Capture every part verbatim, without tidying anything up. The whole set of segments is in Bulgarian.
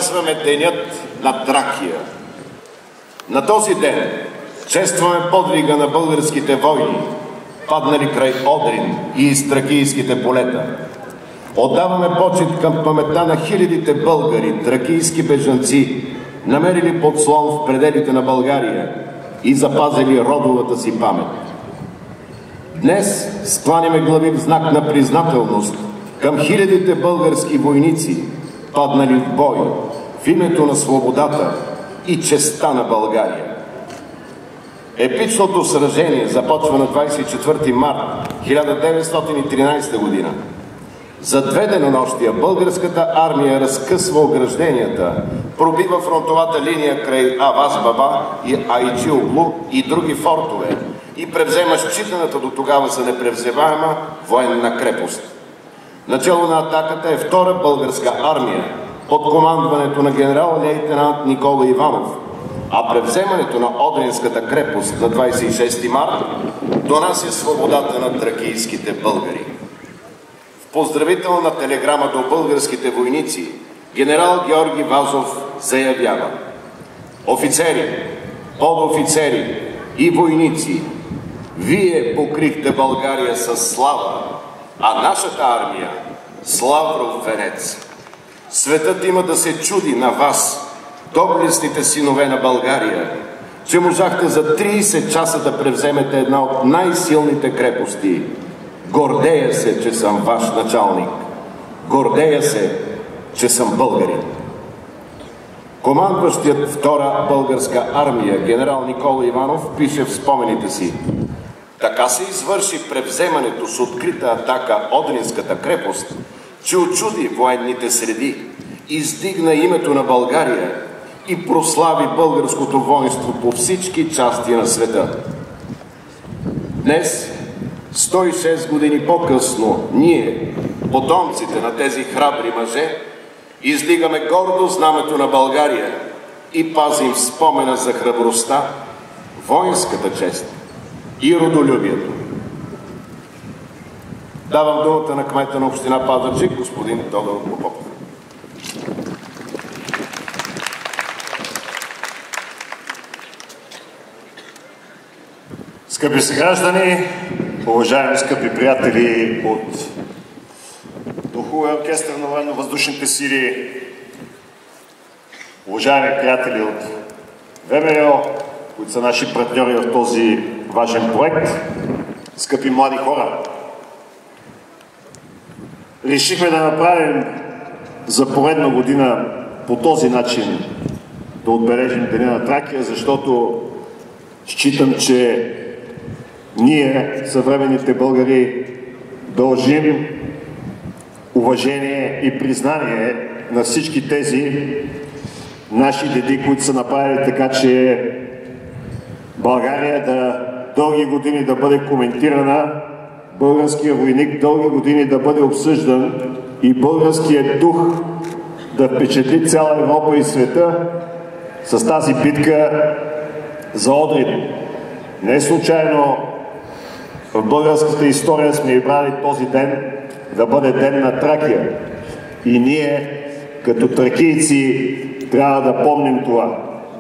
отбелязваме денят на Тракия. На този ден честваме подвига на българските войни, паднали край Одрин и из тракийските полета. Отдаваме почит към паметта на хилядите българи, тракийски бежанци, намерили подслон в пределите на България и запазили родовата си памет. Днес скланяме глави в знак на признателност към хилядите български войници, паднали в бой в името на свободата и честта на България. Епичното сражение започва на двадесет и четвърти март хиляда деветстотин и тринадесета година. За две денонощия българската армия разкъсва огражденията, пробива фронтовата линия край Аваз Баба и Айчи-Оглу и други фортове и превзема считаната до тогава за непревземаема военна крепост. Начало на атаката е втора българска армия под командването на генерал-лейтенант Никола Иванов, а превземането на Одринската крепост на двадесет и шести март донася свободата на тракийските българи. В поздравителна телеграма до българските войници генерал Георги Вазов заявява: офицери, подофицери и войници, вие покрихте България със слава, а нашата армия с лавров венец. Светът има да се чуди на вас, доблестните синове на България, че можахте за тридесет часа да превземете една от най-силните крепости. Гордея се, че съм ваш началник. Гордея се, че съм българин. Командващият втора българска армия генерал Никола Иванов пише в спомените си: така се извърши превземането с открита атака Одринската крепост, че очуди военните среди, издигна името на България и прослави българското воинство по всички части на света. Днес, сто и шест години по-късно, ние, потомците на тези храбри мъже, издигаме гордо знамето на България и пазим спомена за храбростта, воинската чест и родолюбието. Давам думата на кмета на община Пазарджик, господин Тодор Попов. Скъпи съграждани, уважаеми скъпи приятели от Духовия оркестър на военно-въздушните сили, уважаеми приятели от ВМРО, които са наши партньори в този важен проект, скъпи млади хора, решихме да направим за поредна година по този начин да отбележим Деня на Тракия, защото считам, че ние, съвременните българи, дължим уважение и признание на всички тези наши деди, които са направили така, че България да дълги години да бъде коментирана, българския войник дълги години да бъде обсъждан и българският дух да впечатли цяла Европа и света с тази битка за Одрин. Не случайно в българската история сме избрали този ден да бъде Ден на Тракия. И ние, като тракийци, трябва да помним това.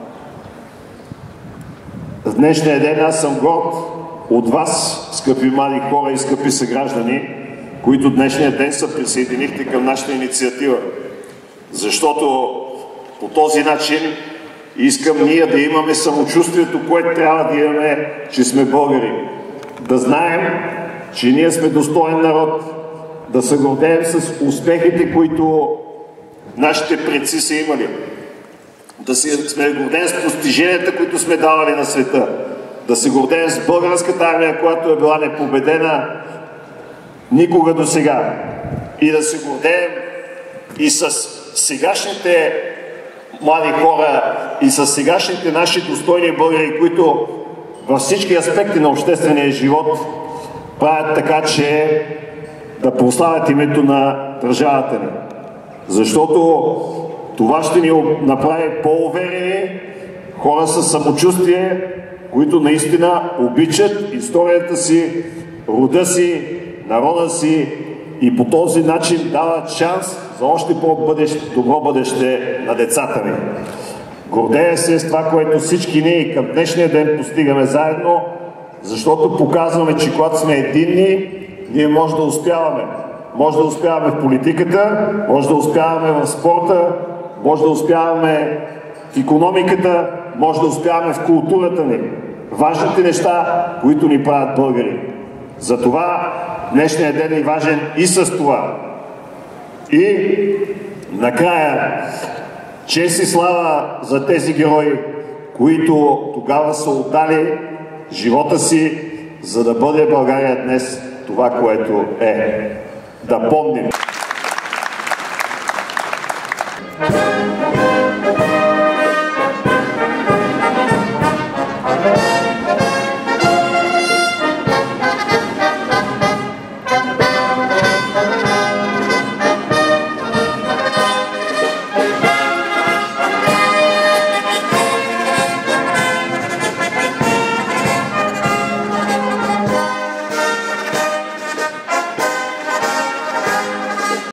В днешния ден аз съм горд от вас, скъпи млади хора и скъпи съграждани, които днешния ден се присъединихте към нашата инициатива. Защото по този начин искам ние да имаме самочувствието, което трябва да имаме, че сме българи. Да знаем, че ние сме достоен народ, да се гордеем с успехите, които нашите предци са имали. Да сме гордеем с постиженията, които сме давали на света. Да се гордеем с българската армия, която е била непобедена никога до сега. И да се гордеем и с сегашните млади хора, и с сегашните наши достойни българи, които във всички аспекти на обществения живот правят така, че да прославят името на държавата ни. Защото това ще ни направи по-уверени хора с самочувствие, които наистина обичат историята си, рода си, народа си и по този начин дават шанс за още по-добро бъдеще на децата ни. Гордея се с това, което всички ние и към днешния ден постигаме заедно, защото показваме, че когато сме единни, ние може да успяваме. Може да успяваме в политиката, може да успяваме в спорта, може да успяваме в икономиката, може да успяваме в културата ни. Важните неща, които ни правят българи. Затова днешният ден е важен и с това. И накрая, чест и слава за тези герои, които тогава са отдали живота си, за да бъде България днес това, което е. Да помним.